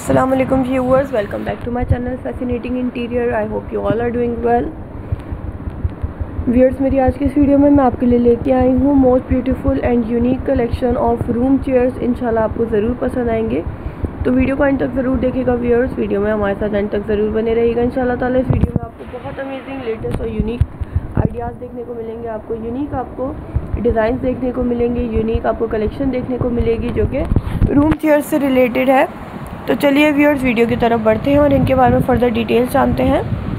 Assalamualaikum viewers, welcome back to my channel Fascinating Interior. I hope you all are doing well. Viewers, मेरी आज की इस video में मैं आपके लिए लेके आई हूँ most beautiful and unique collection of room chairs. इंशाल्लाह आपको ज़रूर पसंद आएंगे, तो वीडियो को एंड तक ज़रूर देखिएगा व्यूअर्स। वीडियो में हमारे साथ एंड तक ज़रूर बने रहिएगा इंशाल्लाह ताला। इस वीडियो में आपको बहुत अमेजिंग लेटेस्ट और यूनिक आइडियाज़ देखने को मिलेंगे, आपको यूनिक आपको डिज़ाइन देखने को मिलेंगे, यूनिक आपको कलेक्शन देखने को मिलेगी जो कि रूम चेयर्स से रिलेटेड है। तो चलिए व्यूअर्स, वीडियो की तरफ बढ़ते हैं और इनके बारे में फ़र्दर डिटेल्स जानते हैं।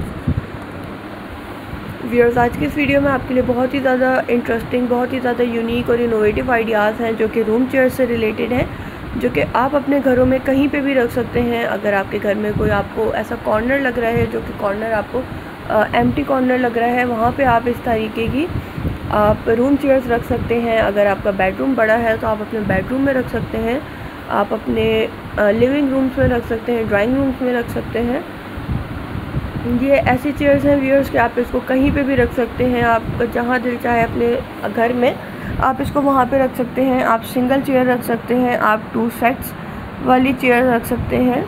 व्यूअर्स, आज की इस वीडियो में आपके लिए बहुत ही ज़्यादा इंटरेस्टिंग, बहुत ही ज़्यादा यूनिक और इनोवेटिव आइडियाज़ हैं जो कि रूम चेयर से रिलेटेड हैं, जो कि आप अपने घरों में कहीं पे भी रख सकते हैं। अगर आपके घर में कोई आपको ऐसा कॉर्नर लग रहा है जो कि कॉर्नर आपको एम्प्टी कॉर्नर लग रहा है, वहाँ पे आप इस तरीके की आप रूम चेयर्स रख सकते हैं। अगर आपका बेडरूम बड़ा है तो आप अपने बेडरूम में रख सकते हैं, आप अपने लिविंग रूम्स में रख सकते हैं, ड्राइंग रूम्स में रख सकते हैं। ये ऐसी चेयर्स हैं व्यूअर्स कि आप इसको कहीं पे भी रख सकते हैं। आप जहाँ दिल चाहे अपने घर में आप इसको वहाँ पे रख सकते हैं। आप सिंगल चेयर रख सकते हैं, आप 2 सेट्स वाली चेयर रख सकते हैं,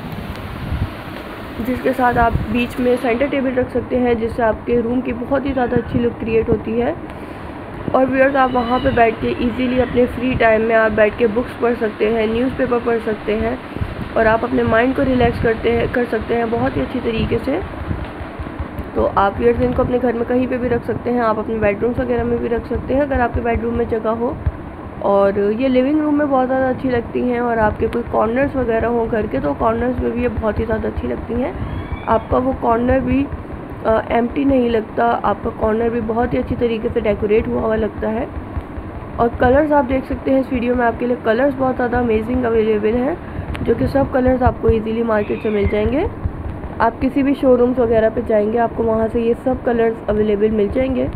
जिसके साथ आप बीच में सेंटर टेबल रख सकते हैं, जिससे आपके रूम की बहुत ही ज़्यादा अच्छी लुक क्रिएट होती है। और व्यूअर्स, आप वहाँ पे बैठ के इजीली अपने फ्री टाइम में आप बैठ के बुक्स पढ़ सकते हैं, न्यूज़पेपर पढ़ सकते हैं और आप अपने माइंड को रिलैक्स कर सकते हैं बहुत ही अच्छी तरीके से। तो आप व्यूअर्स इनको अपने घर में कहीं पे भी रख सकते हैं, आप अपने बेडरूम्स वगैरह में भी रख सकते हैं अगर आपके बेडरूम में जगह हो। और ये लिविंग रूम में बहुत ज़्यादा अच्छी लगती हैं, और आपके कोई कॉर्नर्स वगैरह हो घर के तो कॉर्नर्स में भी ये बहुत ही ज़्यादा अच्छी लगती हैं। आपका वो कॉर्नर भी एम्प्टी नहीं लगता, आपका कॉर्नर भी बहुत ही अच्छी तरीके से डेकोरेट हुआ हुआ लगता है। और कलर्स आप देख सकते हैं इस वीडियो में आपके लिए कलर्स बहुत ज़्यादा अमेजिंग अवेलेबल हैं, जो कि सब कलर्स आपको इजीली मार्केट से मिल जाएंगे। आप किसी भी शोरूम्स वगैरह पे जाएंगे, आपको वहाँ से ये सब कलर्स अवेलेबल मिल जाएंगे।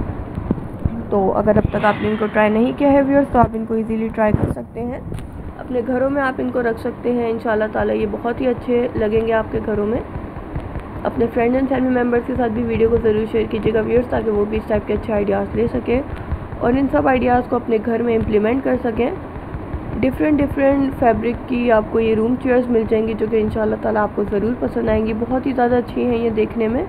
तो अगर अब तक आपने इनको ट्राई नहीं किया है व्यूअर्स, तो आप इनको इजीली ट्राई कर सकते हैं, अपने घरों में आप इनको रख सकते हैं। इंशाल्लाह ताला ये बहुत ही अच्छे लगेंगे आपके घरों में। अपने फ्रेंड्स एंड फैमिली मेम्बर्स के साथ भी वीडियो को ज़रूर शेयर कीजिएगा व्यूअर्स, ताकि वो भी इस टाइप के अच्छे आइडियाज़ ले सकें और इन सब आइडियाज़ को अपने घर में इम्प्लीमेंट कर सकें। डिफरेंट फैब्रिक की आपको ये रूम चेयर्स मिल जाएंगी, जो कि इंशाल्लाह ताला आपको ज़रूर पसंद आएंगी। बहुत ही ज़्यादा अच्छी हैं ये देखने में,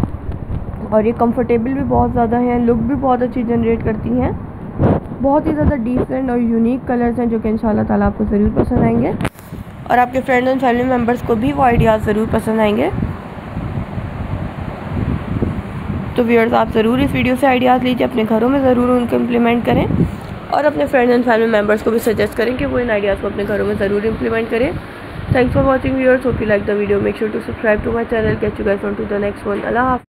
और ये कंफर्टेबल भी बहुत ज़्यादा हैं, लुक भी बहुत अच्छी जनरेट करती हैं। बहुत ही ज़्यादा डिफरेंट और यूनिक कलर्स हैं जो कि इंशाल्लाह ताला आपको ज़रूर पसंद आएंगे, और आपके फ्रेंड्स एंड फैमिली मेम्बर्स को भी वो आइडियाज़ ज़रूर पसंद आएंगे। तो व्यूअर्स, आप ज़रूर इस वीडियो से आइडियाज़ लीजिए, अपने घरों में ज़रूर उनको इम्प्लीमेंट करें और अपने फ्रेंड्स एंड फैमिली मेम्बर्स को भी सजेस्ट करें कि वो इन आइडियाज़ को अपने घरों में ज़रूर इम्प्लीमेंट करें। Thanks for watching viewers, hope you like the video, make sure to subscribe to my channel. Catch you guys on to the next one. अल्लाह हाफ़िज़।